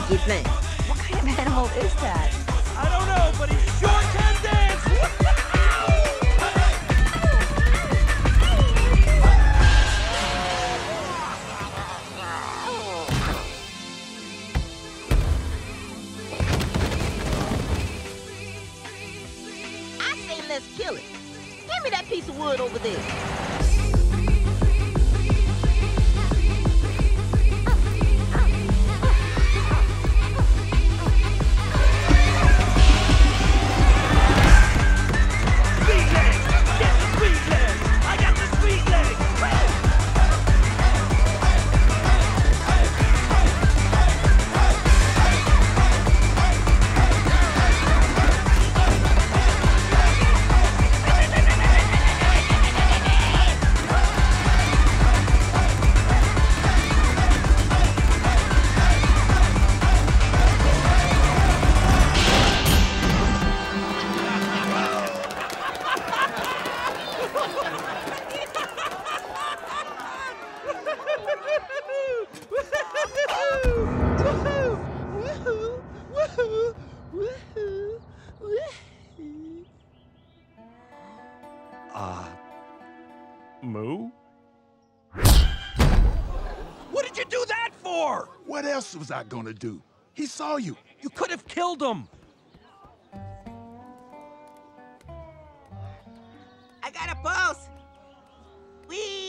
freaky thing. What kind of animal is that? I don't know, but he sure can dance! I say let's kill it. Give me that piece of wood over there. Moo? What did you do that for? What else was I gonna do? He saw you. You could have killed him. I got a pulse. Whee!